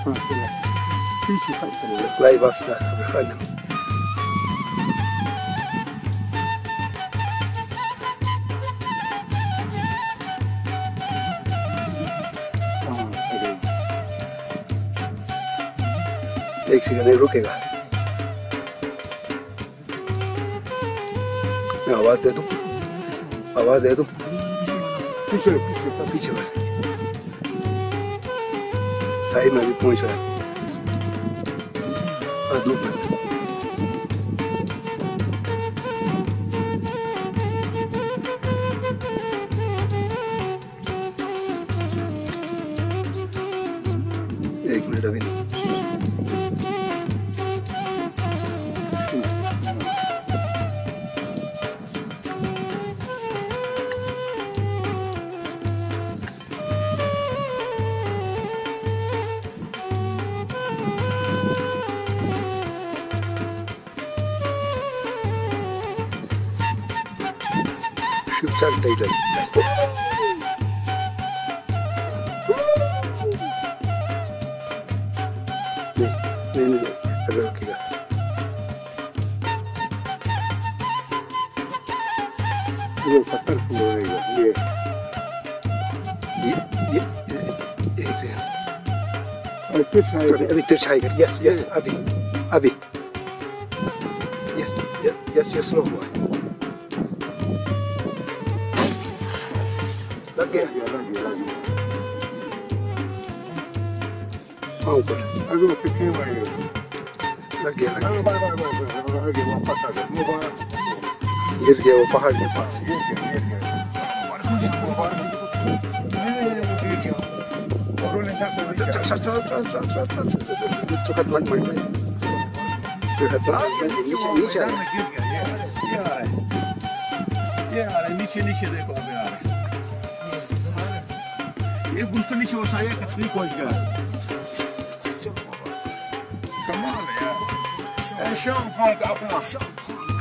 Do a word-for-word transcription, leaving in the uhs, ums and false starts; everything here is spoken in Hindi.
Gleich was da, wir können. एक सेकंड नहीं रुकेगा, मैं आवाज दे दूं, आवाज दे दूं, पीछे पीछे पीछे साइड में भी पहुंच रहा है, धूप में एक मिनट अभी चल टाइटल नहीं नहीं नहीं अगर रखेगा वो पत्थर फूल रहेगा ये ये ये एक सेकंड अभी तिरछाएगा यस यस अभी अभी यस यस यस स्लो हुआ लग गया हाँ ऊपर अभी वो कितने बार लग गया लग गया गिर गया वो पहाड़ के पास नीचे नीचे देखो ये गुस्सा नीचे उठाया कितनी पहुंच गया कमाल है यार शाम खान का अपना